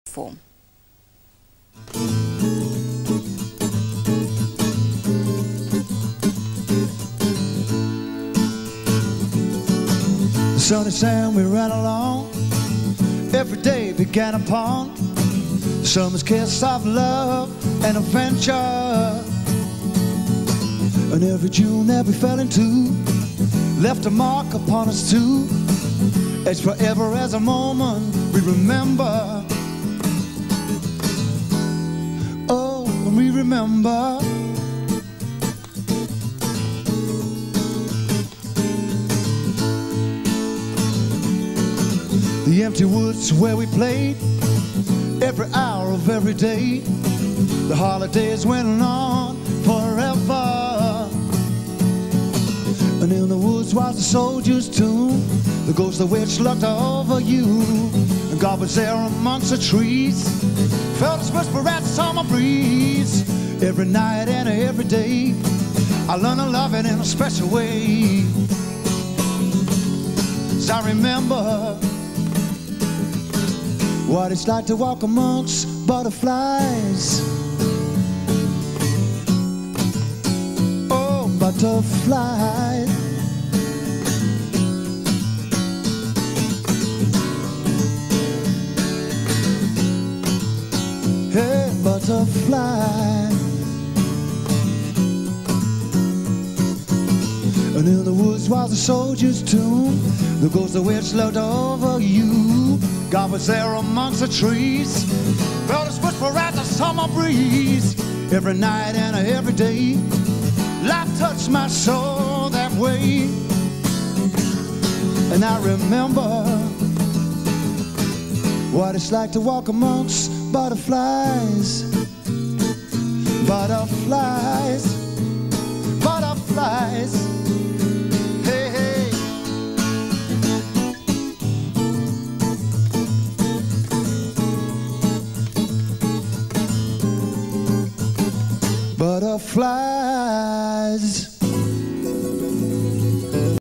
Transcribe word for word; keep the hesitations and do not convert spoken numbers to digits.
form. The sun is saying we ran along. Every day began upon summer's kiss of love and adventure. And every June that we fell into left a mark upon us too. It's forever as a moment we remember. Oh, when we remember. The empty woods where we played every hour of every day. The holidays went on forever. And in the woods was the soldier's tomb. The ghost of which looked over you. And God was there amongst the trees. Felt his whisper as the summer breeze. Every night and every day I learned to love it in a special way. As I remember what it's like to walk amongst butterflies. Oh, butterflies. Hey, butterfly. And in the woods was a soldier's tomb. The ghost of which looked over you. God was there amongst the trees. Felt his whisper as the summer breeze. Every night and every day life touched my soul that way. And I remember what it's like to walk amongst butterflies. Butterflies. Butterflies. Butterflies.